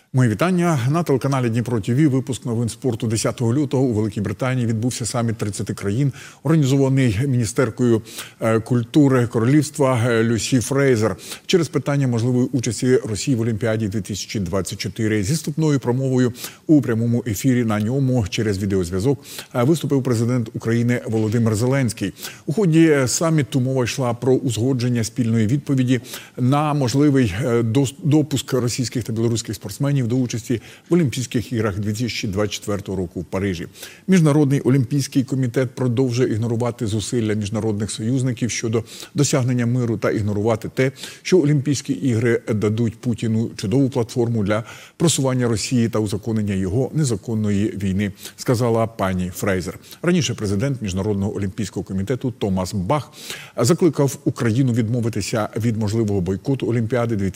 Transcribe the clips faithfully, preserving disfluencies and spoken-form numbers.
Мої вітання. На телеканалі Дніпро ТВ випуск новин спорту. десятого лютого у Великій Британії відбувся саміт тридцяти країн, організований міністеркою культури королівства Люсі Фрейзер через питання можливої участі Росії в Олімпіаді дві тисячі двадцять чотири. Зі вступною промовою у прямому ефірі на ньому через відеозв'язок виступив президент України Володимир Зеленський. У ході саміту мова йшла про узгодження спільної відповіді на можливий допуск російських та білоруських спортсменів до участі в Олімпійських іграх дві тисячі двадцять четвертого року в Парижі. Міжнародний олімпійський комітет продовжує ігнорувати зусилля міжнародних союзників щодо досягнення миру та ігнорувати те, що Олімпійські ігри дадуть Путіну чудову платформу для просування Росії та узаконення його незаконної війни, сказала пані Фрейзер. Раніше президент Міжнародного олімпійського комітету Томас Бах закликав Україну відмовитися від можливого бойкоту Олімпіади дві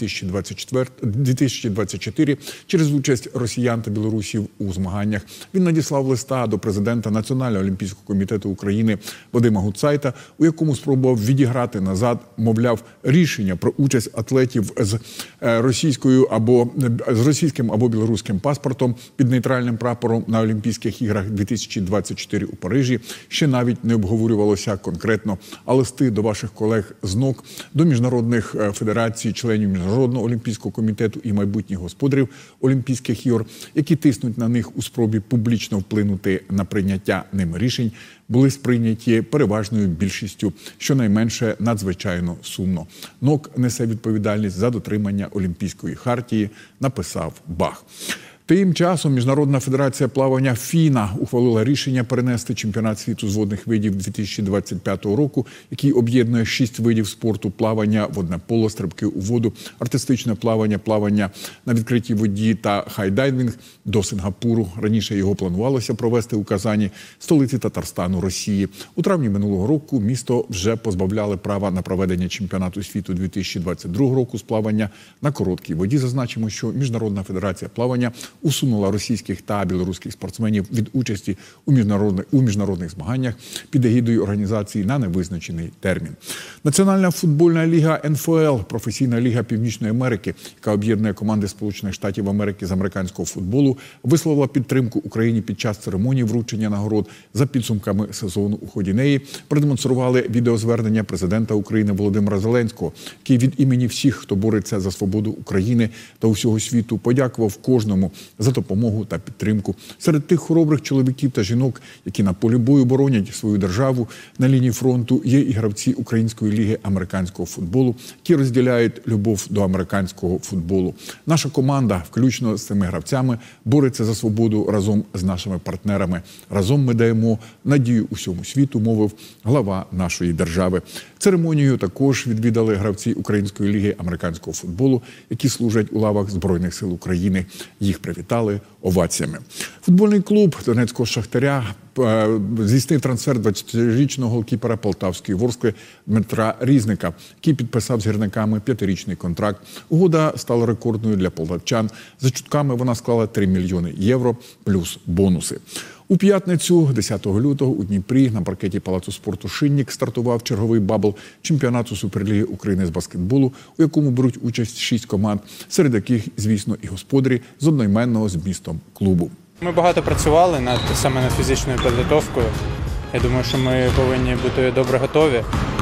тисячі двадцять чотири через участь росіян та білорусів у змаганнях. Він надіслав листа до президента Національного олімпійського комітету України Вадима Гутцайта, у якому спробував відіграти назад, мовляв, рішення про участь атлетів з російською або з російським або білоруським паспортом під нейтральним прапором на Олімпійських іграх дві тисячі двадцять чотири у Парижі ще навіть не обговорювалося конкретно, а листи до ваших колег з НОК, до міжнародних федерацій, членів Міжнародного олімпійського комітету і майбутніх господарів Олімпійських ігор, які тиснуть на них у спробі публічно вплинути на прийняття ними рішень, були сприйняті переважною більшістю, щонайменше надзвичайно сумно. НОК несе відповідальність за дотримання Олімпійської хартії, написав Бах. Тим часом Міжнародна федерація плавання ФІНА ухвалила рішення перенести чемпіонат світу з водних видів дві тисячі двадцять п'ятого року, який об'єднує шість видів спорту: плавання, водне поло, стрибки у воду, артистичне плавання, плавання на відкритій воді та хайдайвінг, до Сингапуру. Раніше його планувалося провести у Казані, столиці Татарстану, Росії. У травні минулого року місто вже позбавляли права на проведення чемпіонату світу дві тисячі двадцять другого року з плавання на короткій воді. Зазначимо, що Міжнародна федерація плавання усунула російських та білоруських спортсменів від участі у міжнародних, у міжнародних змаганнях під егідою організації на невизначений термін. Національна футбольна ліга ен еф ел, професійна ліга Північної Америки, яка об'єднує команди Сполучених Штатів Америки з американського футболу, висловила підтримку Україні під час церемонії вручення нагород. За підсумками сезону у ході неї продемонстрували відеозвернення президента України Володимира Зеленського, який від імені всіх, хто бореться за свободу України та усього світу, подякував кожному за допомогу та підтримку. Серед тих хоробрих чоловіків та жінок, які на полі бою боронять свою державу на лінії фронту, є і гравці Української ліги американського футболу, які розділяють любов до американського футболу. Наша команда, включно з цими гравцями, бореться за свободу разом з нашими партнерами. Разом ми даємо надію усьому світу, мовив глава нашої держави. Церемонію також відвідали гравці Української ліги американського футболу, які служать у лавах Збройних сил України. Їх привітали оваціями. Футбольний клуб Донецького Шахтаря здійснив трансфер двадцятирічного голкіпера Полтавської Ворскли Дмитра Різника, який підписав з гірниками п'ятирічний контракт. Угода стала рекордною для полтавчан. За чутками вона склала три мільйони євро плюс бонуси. У п'ятницю, десятого лютого, у Дніпрі на паркеті Палацу спорту «Шинник» стартував черговий бабл чемпіонату Суперліги України з баскетболу, у якому беруть участь шість команд, серед яких, звісно, і господарі з одноіменного з містом клубу. Ми багато працювали над саме над фізичною підготовкою. Я думаю, що ми повинні бути добре готові.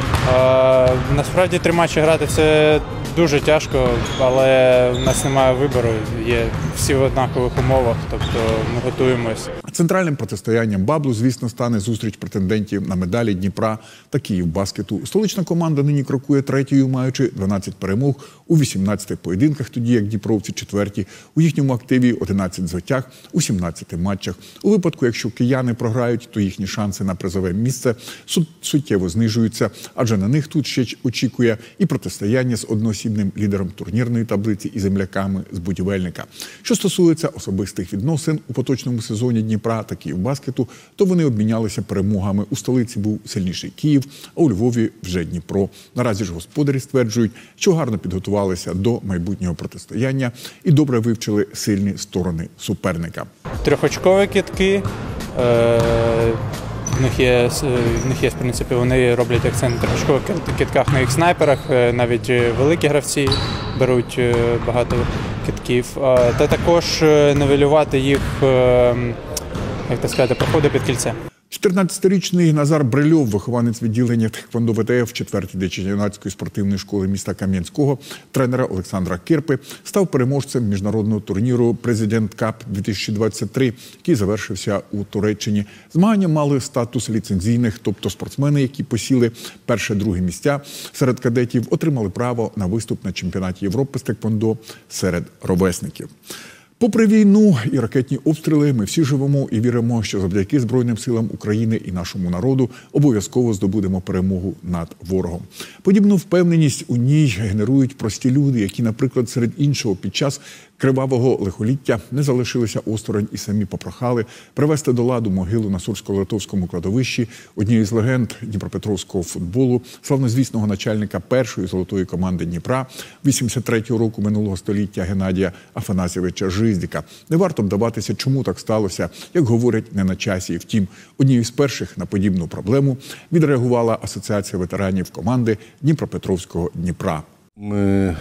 А, насправді три матчі грати це дуже тяжко, але в нас немає вибору, є всі в однакових умовах, тобто ми готуємось. Центральним протистоянням баблу, звісно, стане зустріч претендентів на медалі Дніпра та Київбаскету. Столична команда нині крокує третьою, маючи дванадцять перемог у вісімнадцяти поєдинках, тоді як дніпровці четверті. У їхньому активі одинадцять звитяг у сімнадцяти матчах. У випадку, якщо кияни програють, то їхні шанси на призове місце суттєво знижуються, адже на них тут ще очікує і протистояння з одноосібним лідером турнірної таблиці і земляками з Будівельника. Що стосується особистих відносин у поточному сезоні Дніпра та Київбаскету, то вони обмінялися перемогами. У столиці був сильніший Київ, а у Львові вже Дніпро. Наразі ж господарі стверджують, що гарно підготувалися до майбутнього протистояння і добре вивчили сильні сторони суперника. Трьохочкові кидки, е В них є, в них є, в принципі, вони роблять акцент на трьохочкових кидках на їх снайперах, навіть великі гравці беруть багато китків, та також нивелювати їх, як так сказати, проходи під кільце. чотирнадцятирічний Назар Брильов, вихованець відділення Тхеквондо ВТФ в четвертій дитячо-юнацької спортивної школи міста Кам'янського, тренера Олександра Кирпи, став переможцем міжнародного турніру «Президент Кап дві тисячі двадцять три», який завершився у Туреччині. Змагання мали статус ліцензійних, тобто спортсмени, які посіли перше-друге місця серед кадетів, отримали право на виступ на чемпіонаті Європи з Тхеквондо серед ровесників. Попри війну і ракетні обстріли, ми всі живемо і віримо, що завдяки Збройним силам України і нашому народу обов'язково здобудемо перемогу над ворогом. Подібну впевненість у ній генерують прості люди, які, наприклад, серед іншого, під час кривавого лихоліття не залишилися осторонь і самі попрохали привести до ладу могилу на Сурсько-Литовському кладовищі однієї з легенд дніпропетровського футболу, славнозвісного начальника першої золотої команди Дніпра вісімдесят третього року минулого століття Геннадія Афанасьєвича Жиздіка. Не варто вдаватися, чому так сталося, як говорять, не на часі. Втім, однією з перших на подібну проблему відреагувала Асоціація ветеранів команди Дніпропетровського Дніпра. Ми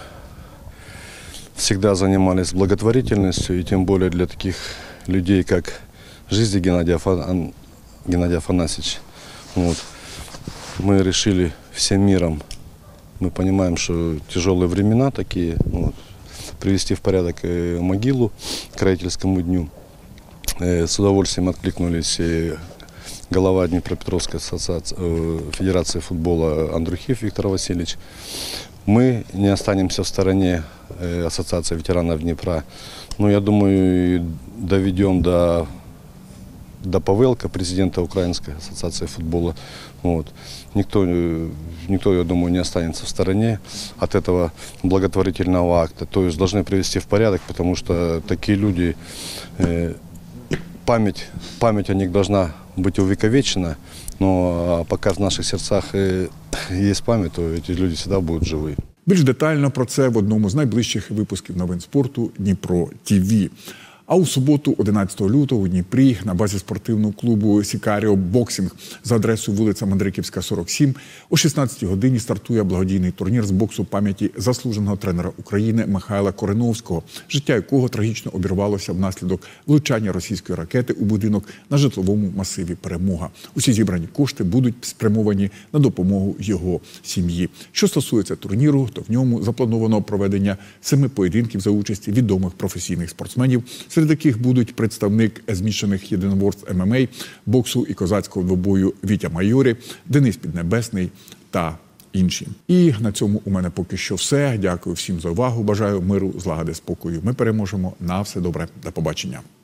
всегда занимались благотворительностью, и тем более для таких людей, как Жиздик Геннадий, Афан... Геннадий Афанасьевич. Вот. Мы решили всем миром, мы понимаем, что тяжелые времена такие, вот, привести в порядок могилу к родительскому дню. С удовольствием откликнулись глава Днепропетровской ассоциации, Федерации футбола Андрухив Виктор Васильевич. Мы не останемся в стороне Ассоциации ветеранов Днепра. Но я думаю, доведем до, до Павелка, президента Украинской ассоциации футбола. Вот. Никто, никто, я думаю, не останется в стороне от этого благотворительного акта. То есть должны привести в порядок, потому что такие люди, память, память о них должна быть увековечена. Но пока в наших сердцах есть память, то эти люди всегда будут живы. Більш детально про це в одному з найближчих випусків новин спорту «Дніпро ТІВІ». А у суботу, одинадцятого лютого, у Дніпрі на базі спортивного клубу «Сікаріо Боксінг» за адресою вулиця Мандриківська, сорок сім, о шістнадцятій годині стартує благодійний турнір з боксу пам'яті заслуженого тренера України Михайла Кореновського, життя якого трагічно обірвалося внаслідок влучання російської ракети у будинок на житловому масиві «Перемога». Усі зібрані кошти будуть спрямовані на допомогу його сім'ї. Що стосується турніру, то в ньому заплановано проведення семи поєдинків за участі відомих професійних спортсменів, серед яких будуть представник змішаних єдиноборств ем ем а, боксу і козацького двобою Вітя Майорі, Денис Піднебесний та інші. І на цьому у мене поки що все. Дякую всім за увагу. Бажаю миру, злагоди, спокою. Ми переможемо. На все добре. До побачення.